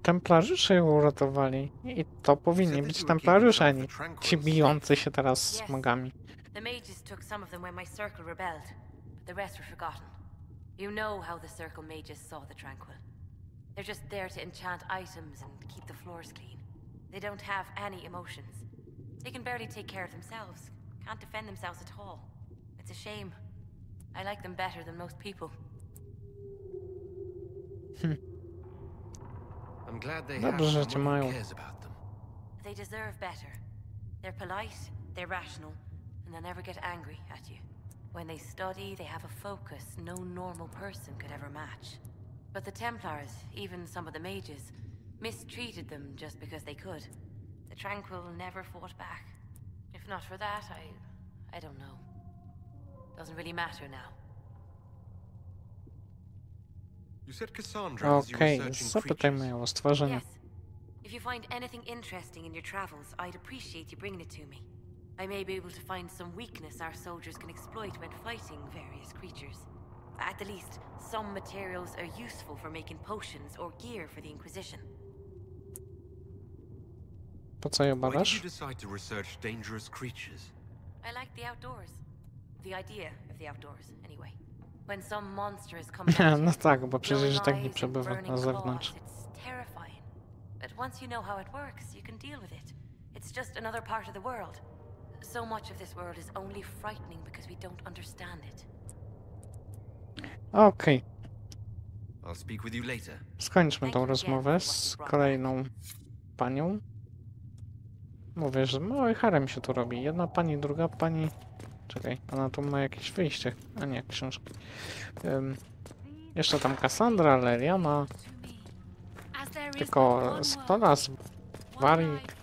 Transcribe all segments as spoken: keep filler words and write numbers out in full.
templariusze ją uratowali. I to powinni być templariusze, a nie ci bijący się teraz z magami. The mages took some of them when my circle rebelled, but the rest were forgotten. You know how the circle mages saw the Tranquil. They're just there to enchant items and keep the floors clean. They don't have any emotions. They can barely take care of themselves. Can't defend themselves at all. It's a shame. I like them better than most people. Hmm. I'm glad they Dobrze, have że cię someone who mają. cares about them. They deserve better. They're polite, they're rational, and they'll never get angry at you. When they study, they have a focus no normal person could ever match. But the Templars, even some of the mages, mistreated them just because they could. The Tranquil never fought back. If not for that, I... I don't know. Doesn't really matter now. You said Cassandra as you were Okej, searching zapytaj creatures. moje o stworzenie. Yes. If you find anything interesting in your travels, I'd appreciate you bringing it to me. I may be able to find some weakness our soldiers can exploit when fighting various creatures. At the least, some materials are useful for making potions or gear for the Inquisition. Po co je Why did badasz? you decide to research dangerous creatures? I like the outdoors. The idea of the outdoors, anyway. When some monster has come at you, No tak, bo przecież glowing i tak nie eyes and przebywa burning na claws, zewnątrz. it's terrifying. But once you know how it works, you can deal with it. It's just another part of the world. So much of this world is only frightening because we don't understand it. Okej, I'll speak with you later. skończmy tą rozmowę z kolejną panią. Mówię, że mały harem się tu robi. Jedna pani, druga pani... Czekaj, ona tu ma jakieś wyjście. A nie, książki. Um, jeszcze tam Cassandra, Leliana. Tylko Stolas, Warik.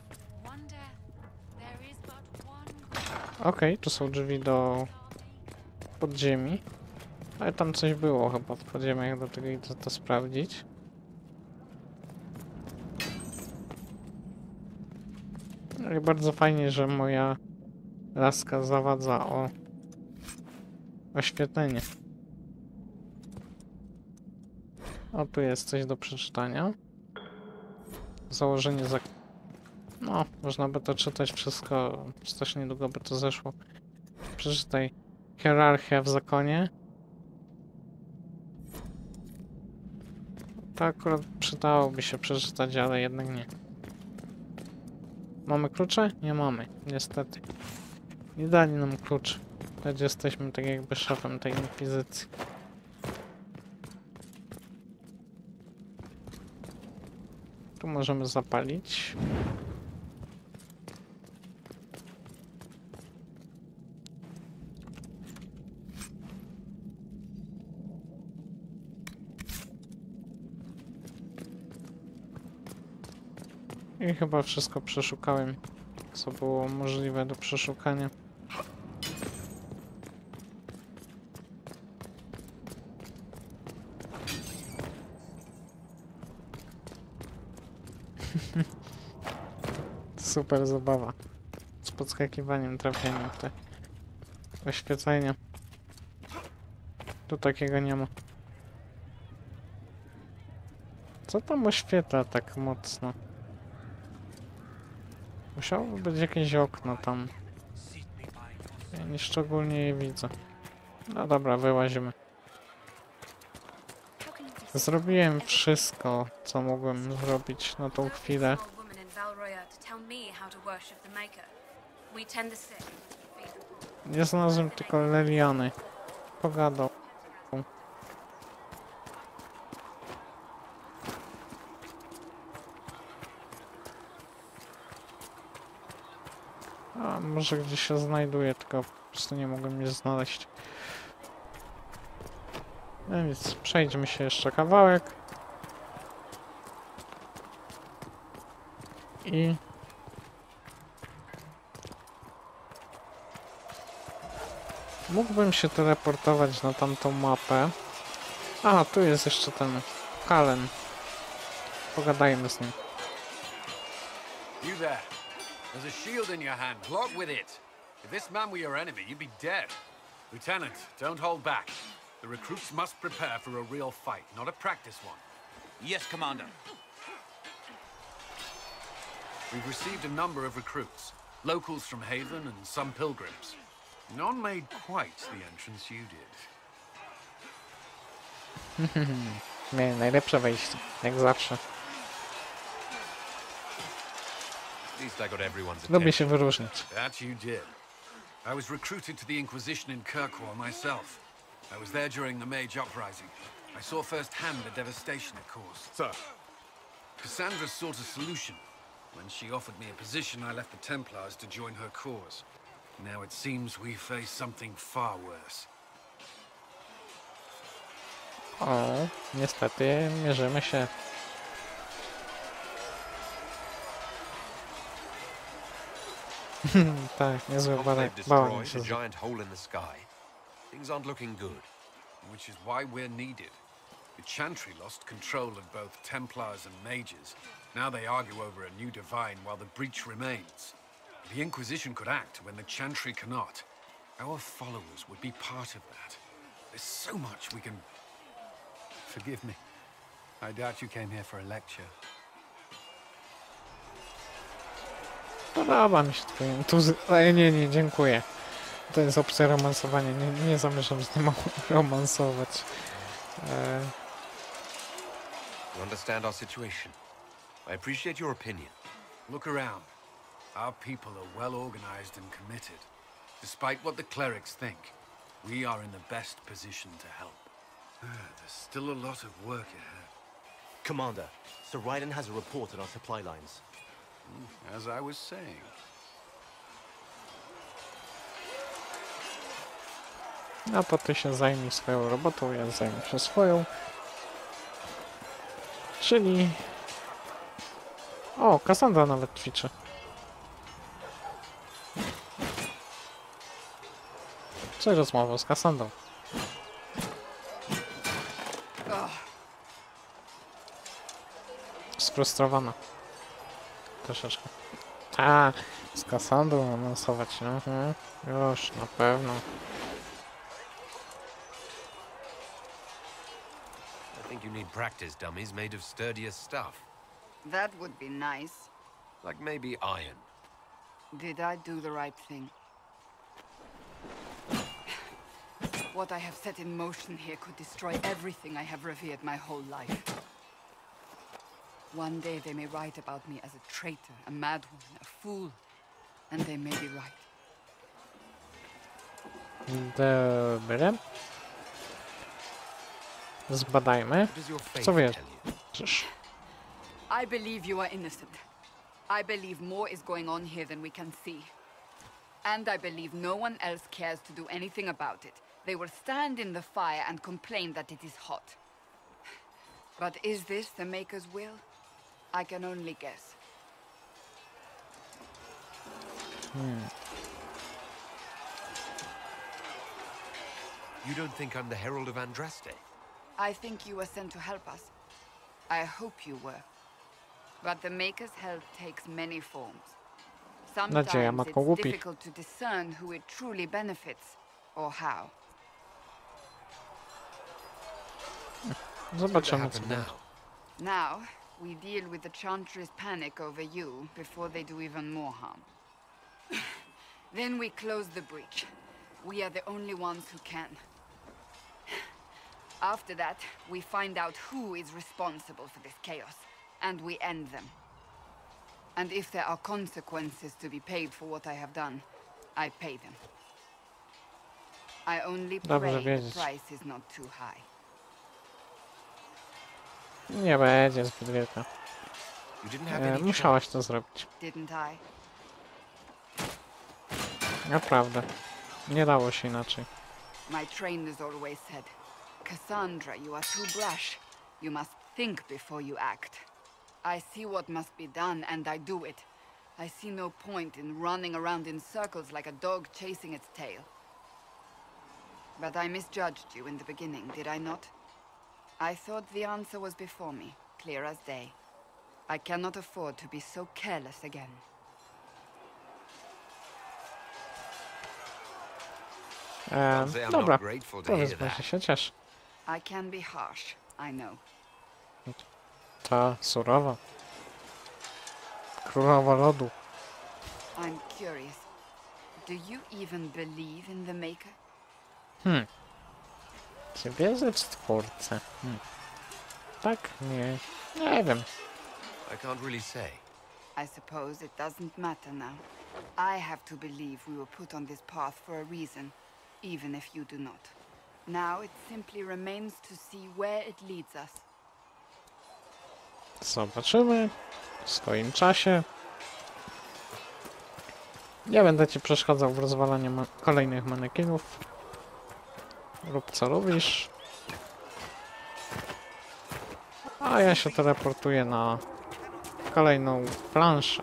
Okej, tu są drzwi do podziemi. Ale tam coś było chyba w podziemiach, do tego idę to sprawdzić. No i bardzo fajnie, że moja laska zawadza o oświetlenie. O, tu jest coś do przeczytania. Założenie zak... No, można by to czytać wszystko, też niedługo by to zeszło. Przeczytaj. Hierarchia w zakonie. To akurat przydałoby się przeczytać, ale jednak nie. Mamy klucze? Nie mamy, niestety. Nie dali nam klucz. Wtedy jesteśmy tak jakby szefem tej inkwizycji. Tu możemy zapalić. I chyba wszystko przeszukałem, co było możliwe do przeszukania. Super zabawa. Z podskakiwaniem, trafieniem w te oświecenia. Tu takiego nie ma. Co tam oświetla tak mocno? Musiałoby być jakieś okno tam. Ja nie szczególnie je widzę. No dobra, wyłazimy. Zrobiłem wszystko, co mogłem zrobić na tą chwilę. Nie znalazłem tylko Leliany. Pogadał. A może gdzieś się znajduje, tylko po prostu nie mogłem je znaleźć. No więc przejdźmy się jeszcze kawałek. I... mógłbym się teleportować na tamtą mapę. A, tu jest jeszcze ten Kalen. Pogadajmy z nim. You there. There's a shield in your hand. Block with it. If this man were your enemy, you'd be dead. Lieutenant, don't hold back. The recruits must prepare for a real fight, not a practice one. Yes, Commander. We've received a number of recruits. Locals from Haven and some pilgrims. None made quite the entrance you did. Nie, najlepsze wejście, jak zawsze. At least I got everyone's Lubię się attention. wyróżnić. That you did. I was recruited to the Inquisition in Kirkwall myself. I was there during the Mage Uprising. I saw firsthand the devastation it caused. Sir, Cassandra sought a solution. When she offered me a position, I left the Templars to join her cause. Now it seems we face something far worse. O, niestety mierzymy się. Tak, niezły They've balak. Bałam destroyed się. a giant hole in the sky. Things aren't looking good. Which is why we're needed. The Chantry lost control of both Templars and Mages. Now they argue over a new divine while the breach remains. The Inquisition could act when the Chantry cannot. Our followers would be part of that. There's so much we can... Forgive me. I doubt you came here for a lecture. Podoba mi się twój entuzjazm. Ale nie, nie, dziękuję. To jest opcja romansowania. Nie, nie zamierzam z nim romansować. E... You understand our situation. I appreciate your opinion. Look around. Our people are well organized and committed. Despite what the clerics think, we are in the best position to help. There's still a lot of work ahead. Commander, Sir Ryden has a report on our supply lines. As I was saying. No to ty się zajmij swoją robotą, ja zajmę się swoją. Czyli... O, Cassandra nawet ćwiczy. Co rozmowa z Cassandrą? Sfrustrowana. Troszeczkę. A, z Cassandrą awansować, mhm. Już, na pewno. I think you need practice dummies made of sturdier stuff. That would be nice. Like maybe iron. Did I do the right thing? What I have set in motion here could destroy everything I have revered my whole life. One day they may write about me as a traitor, a madwoman, a fool, and they may be right. Dobra. Zbadajmy. What does your faith Co tell you? wierzysz? I believe you are innocent. I believe more is going on here than we can see. And I believe no one else cares to do anything about it. They will stand in the fire and complain that it is hot. But is this the Maker's will? I can only guess. Hmm. You don't think I'm the Herald of Andraste? I think you were sent to help us. I hope you were. But the Maker's help takes many forms. Nadzieja ma Sometimes koło it's głupich. difficult to discern who it truly benefits, or how. Zobaczymy co Happen będzie. now. Now, we deal with the Chantry's panic over you before they do even more harm. Then we close the breach. We are the only ones who can. After that, we find out who is responsible for this chaos, and we end them. And if there are consequences to be paid for what I have done, I pay them. I only Dobrze pray the wiedzieć. price is not too high. Nie będzie zbyt wielka. You didn't have E, any musiałaś choice. to zrobić. Didn't I? Naprawdę. Nie dało się inaczej. My trainers always said, Cassandra, you are too brash. You must think before you act. I see what must be done, and I do it. I see no point in running around in circles like a dog chasing its tail. But I misjudged you in the beginning, did I not? I thought the answer was before me, clear as day. I cannot afford to be so careless again. E, Can't say I'm dobra, not grateful to hear powiedzmy, że that. się cieszę. I can be harsh, I know. Ta surowa. Królowa lodu. I'm curious. Do you even believe in the Maker? Hmm. Czy wierzę w Stwórcę? Hmm. Tak? Nie. Nie wiem. I can't really say. I suppose it doesn't matter now. I have to believe we were put on this path for a reason, even if you do not. Now it simply remains to see where it leads us. Zobaczymy. W swoim czasie. Nie będę ci przeszkadzał w rozwalaniu ma kolejnych manekinów. Rób co lubisz. A ja się teleportuję na kolejną planszę.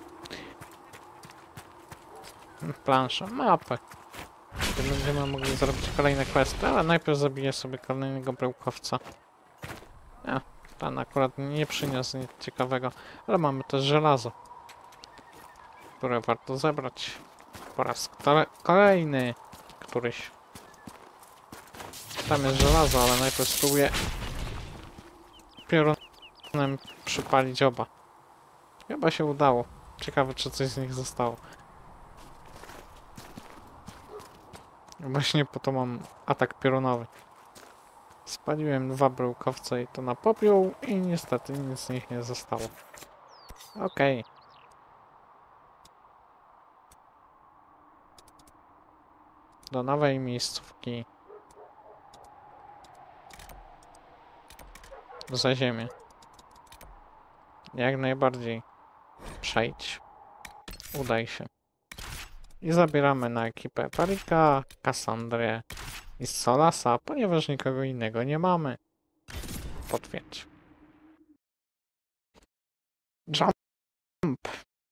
Planszę, mapę. Gdzie będziemy mogli zrobić kolejne questy, ale najpierw zabiję sobie kolejnego bryłkowca. A, pan akurat nie przyniósł nic ciekawego, ale mamy też żelazo, które warto zebrać. Po raz kolejny któryś. Tam jest żelazo, ale najpierw spróbuję piorunem przypalić oba. Chyba się udało. Ciekawe, czy coś z nich zostało. Właśnie po to mam atak piorunowy. Spaliłem dwa bryłkowce i to na popiół i niestety nic z nich nie zostało. Okej. Okay. Do nowej miejscówki. Za ziemię. Jak najbardziej. Przejdź. Udaj się. I zabieramy na ekipę Parika, Cassandrę i Solasa, ponieważ nikogo innego nie mamy. Potwierdź. Jump!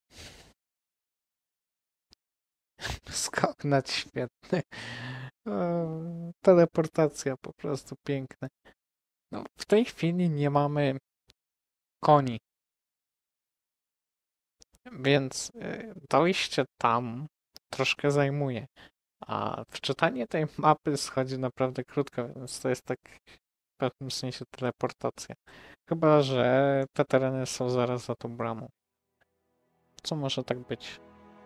Skok nadświetny. Eee, teleportacja po prostu piękna. No, w tej chwili nie mamy koni. Więc y, dojście tam troszkę zajmuje. A wczytanie tej mapy schodzi naprawdę krótko, więc to jest tak w pewnym sensie teleportacja. Chyba że te tereny są zaraz za tą bramą. Co może tak być?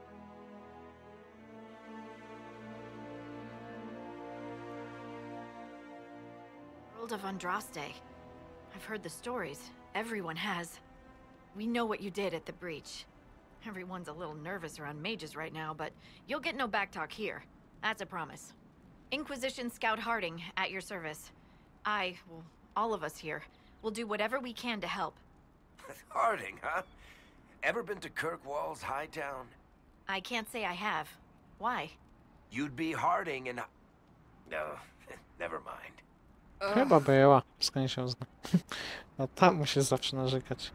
World of Andraste. I've heard the stories. Everyone has. We know what you did at the breach. Everyone's a little nervous around mages right now, but you'll get no backtalk here. That's a promise. Inquisition Scout Harding, at your service. I, well, all of us here, will do whatever we can to help. Harding, huh? Ever been to Kirkwall's Hightown? I can't say I have. Why? You'd be Harding and... No, never mind. Chyba była, skąd się zna. No tam musi zawsze narzekać.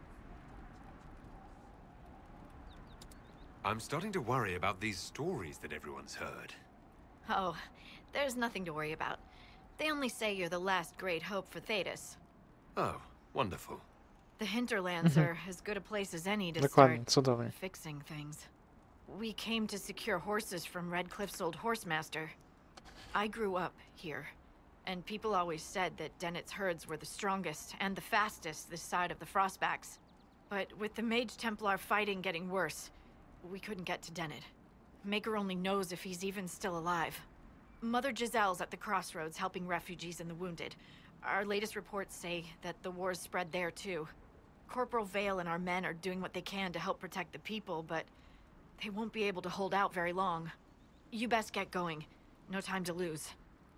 I'm starting to worry about these stories that everyone's heard. Oh, there's nothing to worry about. They only say you're the last great hope for Thedas. Oh, wonderful. The hinterlands are as good a place as any to Dokładnie, start cudownie. fixing things. We came to secure horses from Redcliffe's old horsemaster. I grew up here, and people always said that Dennett's herds were the strongest and the fastest this side of the Frostbacks. But with the Mage Templar fighting getting worse, we couldn't get to Dennett. Maker only knows if he's even still alive. Mother Giselle's at the crossroads helping refugees and the wounded. Our latest reports say that the war's spread there too. Corporal Vale and our men are doing what they can to help protect the people, but they won't be able to hold out very long. You best get going. No time to lose.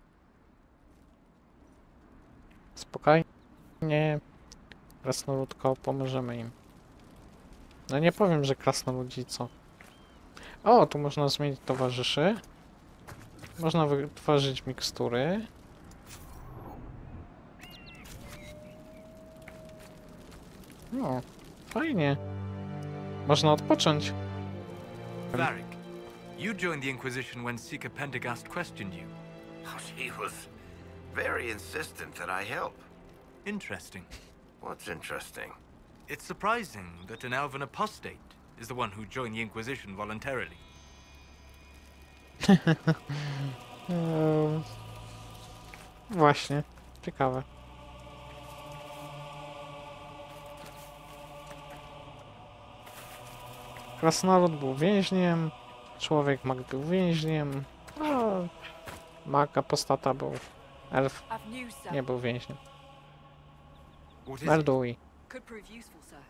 Spokojnie. Krasnoludko, pomożemy im. No nie powiem, że krasnoludzi co. O, tu można zmienić towarzyszy. Można wytworzyć mikstury. No, fajnie. Można odpocząć. Varric, you joined the Inquisition when Seeker Pendergast questioned you. Oh, she was very insistent that I help. Interesting. What's interesting? It's surprising that an elven apostate is the one who joined the Inquisition voluntarily. eee, właśnie, ciekawe. Krasnolud był więźniem, człowiek mag był więźniem, a mag apostata był elf, I've news, sir. nie był więźniem. What is it? Melduj. Could prove useful, sir.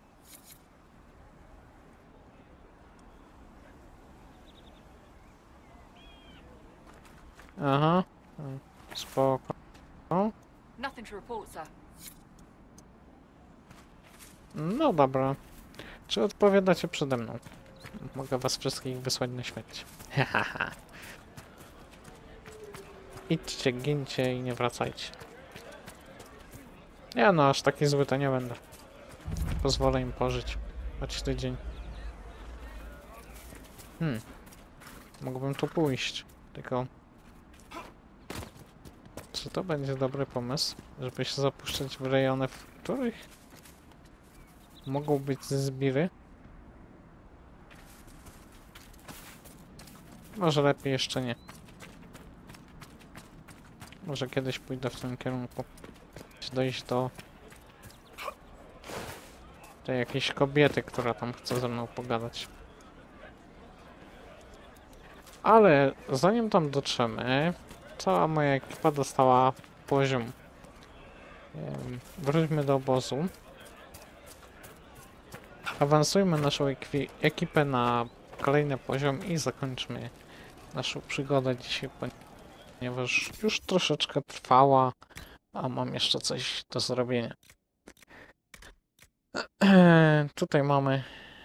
Aha, mm, spoko. Nothing to report, sir. No dobra. Czy odpowiadacie przede mną? Mogę was wszystkich wysłać na śmierć. Hahaha. Idźcie, gincie i nie wracajcie. Ja no, aż taki zły to nie będę. Pozwolę im pożyć. Choć tydzień. Hmm. Mógłbym tu pójść. Tylko... Czy to będzie dobry pomysł? Żeby się zapuszczać w rejony, w których... mogą być zbiry? Może lepiej jeszcze nie. Może kiedyś pójdę w tym kierunku. Dojść do tej jakiejś kobiety, która tam chce ze mną pogadać. Ale zanim tam dotrzemy, cała moja ekipa dostała poziom. Ym, Wróćmy do obozu. Awansujmy naszą ekipę na kolejny poziom i zakończmy naszą przygodę dzisiaj, ponieważ już troszeczkę trwała, a mam jeszcze coś do zrobienia. Tutaj mamy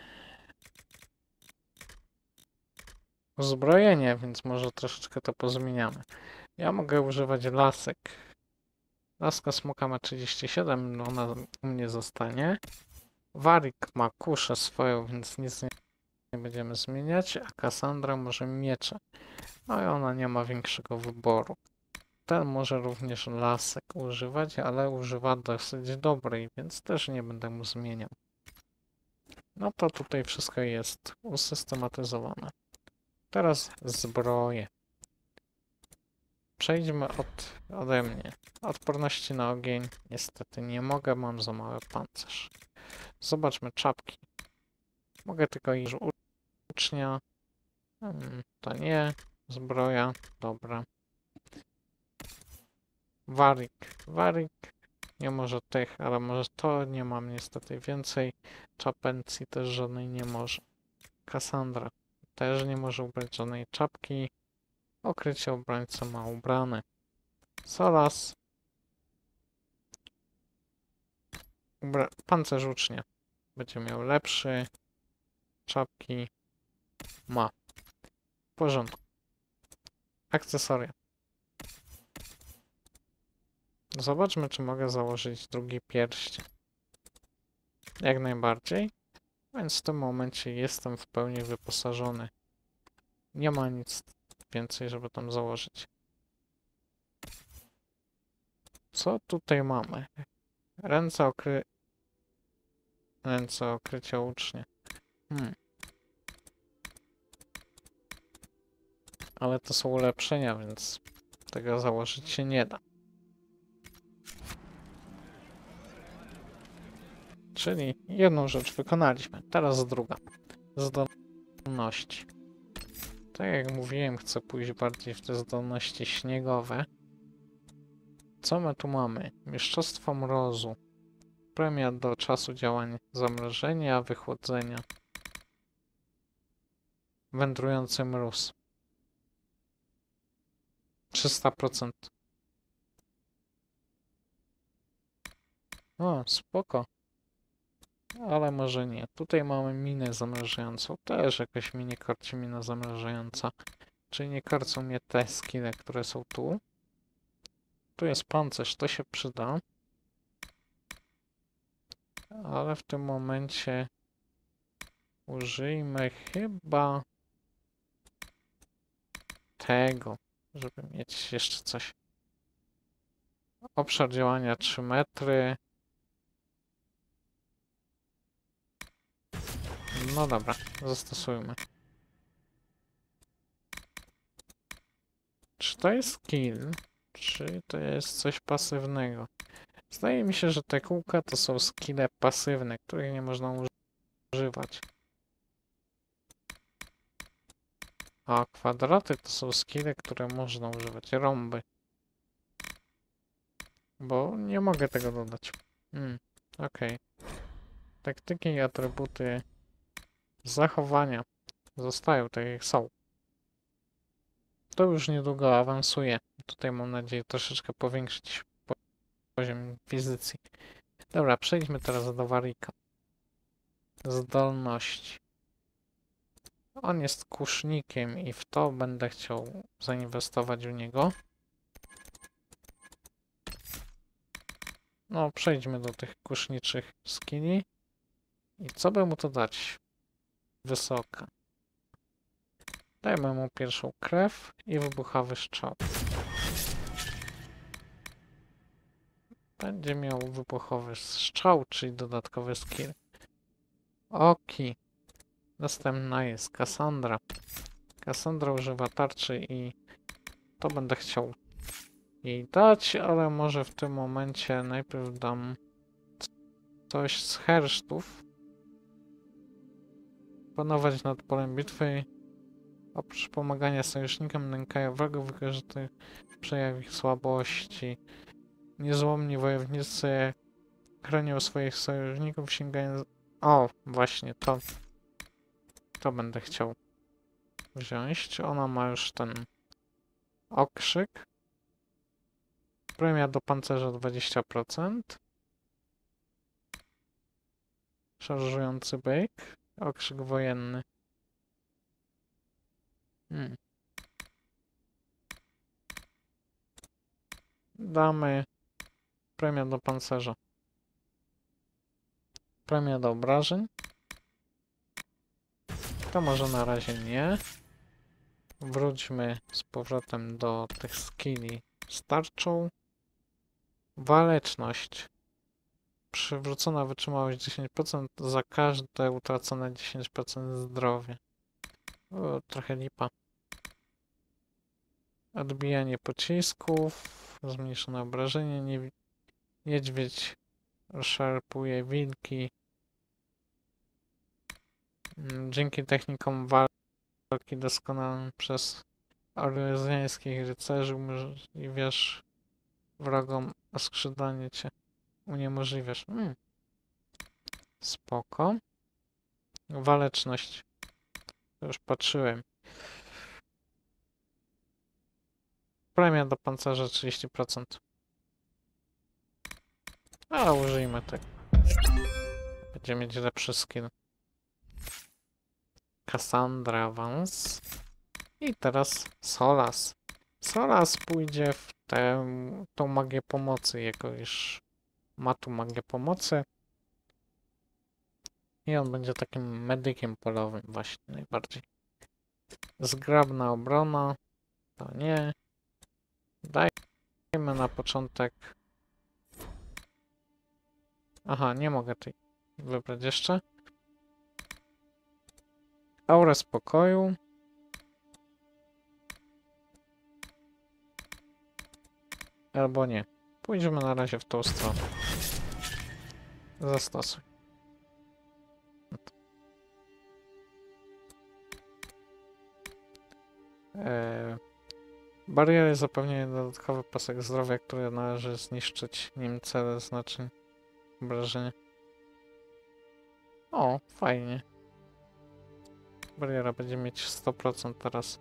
uzbrojenie, więc może troszeczkę to pozmieniamy. Ja mogę używać lasek. Laska smoka ma trzydzieści siedem, no ona u mnie zostanie. Warik ma kuszę swoją, więc nic nie, nie będziemy zmieniać, a Cassandra może miecze. No i ona nie ma większego wyboru. Ten może również lasek używać, ale używa dosyć dobrej, więc też nie będę mu zmieniał. No to tutaj wszystko jest usystematyzowane. Teraz zbroje. Przejdźmy od, ode mnie. Odporności na ogień niestety nie mogę, mam za mały pancerz. Zobaczmy czapki. Mogę tylko iść ucznia. Hmm, to nie. Zbroja. Dobra. Warik. Warik. Nie może tych, ale może to. Nie mam niestety więcej. Czapencji też żadnej nie może. Cassandra też nie może ubrać żadnej czapki. Okrycie obrońca ma ubrane. Solas. Ubra pancerz ucznia. Będzie miał lepszy. Czapki ma. W porządku. Akcesoria. Zobaczmy, czy mogę założyć drugi pierścień. Jak najbardziej. Więc w tym momencie jestem w pełni wyposażony. Nie ma nic więcej, żeby tam założyć. Co tutaj mamy? Ręce okry... Ręce okrycia ucznia. Hmm. Ale to są ulepszenia, więc tego założyć się nie da. Czyli jedną rzecz wykonaliśmy. Teraz druga. Zdolności. Tak jak mówiłem, chcę pójść bardziej w te zdolności śniegowe. Co my tu mamy? Mistrzostwo mrozu. Premia do czasu działania zamrożenia, wychłodzenia. Wędrujący mróz. trzysta procent. O, spoko. Ale może nie. Tutaj mamy minę zamrażającą. Też jakaś mini korci mina zamrażająca. Czyli nie korcą mnie te skille, które są tu. Tu jest pancerz, to się przyda. Ale w tym momencie użyjmy chyba tego, żeby mieć jeszcze coś. Obszar działania trzy metry. No dobra, zastosujmy. Czy to jest skill? Czy to jest coś pasywnego? Zdaje mi się, że te kółka to są skille pasywne, których nie można używać. A kwadraty to są skille, które można używać. Rąby. Bo nie mogę tego dodać. Hmm, okej. Okay. Taktyki i atrybuty zachowania zostają tak jak są. To już niedługo awansuje. Tutaj mam nadzieję troszeczkę powiększyć poziom fizycji. Dobra, przejdźmy teraz do Warwicka. Zdolności. On jest kusznikiem i w to będę chciał zainwestować w niego. No, przejdźmy do tych kuszniczych skilli. I co by mu to dać? Wysoka. Dajmy mu pierwszą krew i wybuchowy strzał. Będzie miał wybuchowy strzał, czyli dodatkowy skill. Oki. Następna jest Cassandra. Cassandra używa tarczy i to będę chciał jej dać, ale może w tym momencie najpierw dam coś z hersztów. Panować nad polem bitwy. Oprócz pomagania sojusznikom nękają wrogów, wykorzystują przejaw ich słabości. Niezłomni wojownicy chronią swoich sojuszników, sięgając... O, właśnie to. To będę chciał wziąć. Ona ma już ten okrzyk. Premia do pancerza dwadzieścia procent. Szarżujący byk. Okrzyk wojenny. Hmm. Damy premia do pancerza. Premia do obrażeń. To może na razie nie. Wróćmy z powrotem do tych skilli z tarczą. Waleczność. Przywrócona wytrzymałość dziesięć procent za każde utracone dziesięć procent zdrowia. O, trochę lipa. Odbijanie pocisków. Zmniejszone obrażenie. Nie... Niedźwiedź szarpuje wilki. Dzięki technikom walki doskonałym przez orleańskich rycerzy umożliwiasz wrogom oskrzydlanie cię. Uniemożliwiasz. Hmm. Spoko. Waleczność. To już patrzyłem. Premia do pancerza trzydzieści procent. Ale użyjmy tego. Będziemy mieć lepszy skill. Cassandra Awans. I teraz Solas. Solas pójdzie w tę tą magię pomocy, jako iż ma tu magię pomocy. I on będzie takim medykiem polowym właśnie najbardziej. Zgrabna obrona. To nie. Dajmy na początek. Aha, nie mogę tej wybrać jeszcze. Aurę spokoju. Albo nie. Pójdziemy na razie w tą stronę. Zastosuj. Eee, bariery zapewniają dodatkowy pasek zdrowia, który należy zniszczyć, nim cele znaczeń obrażenia. O, fajnie. Bariera będzie mieć sto procent teraz.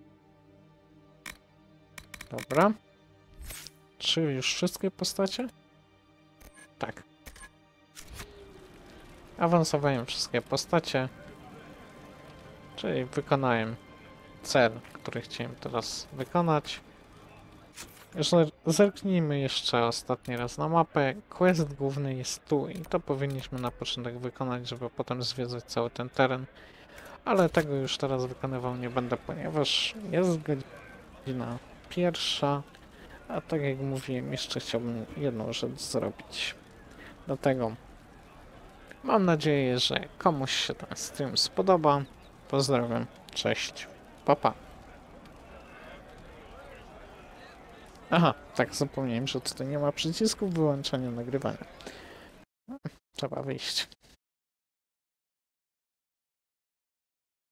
Dobra. Czy już wszystkie postacie? Tak. Awansowałem wszystkie postacie. Czyli wykonałem cel, który chciałem teraz wykonać. Już zerknijmy jeszcze ostatni raz na mapę. Quest główny jest tu i to powinniśmy na początek wykonać, żeby potem zwiedzać cały ten teren. Ale tego już teraz wykonywał nie będę, ponieważ jest godzina pierwsza, a tak jak mówiłem, jeszcze chciałbym jedną rzecz zrobić. Dlatego mam nadzieję, że komuś się ten stream spodoba. Pozdrawiam, cześć, pa pa. Aha, tak, zapomniałem, że tutaj nie ma przycisku wyłączania nagrywania. Trzeba wyjść.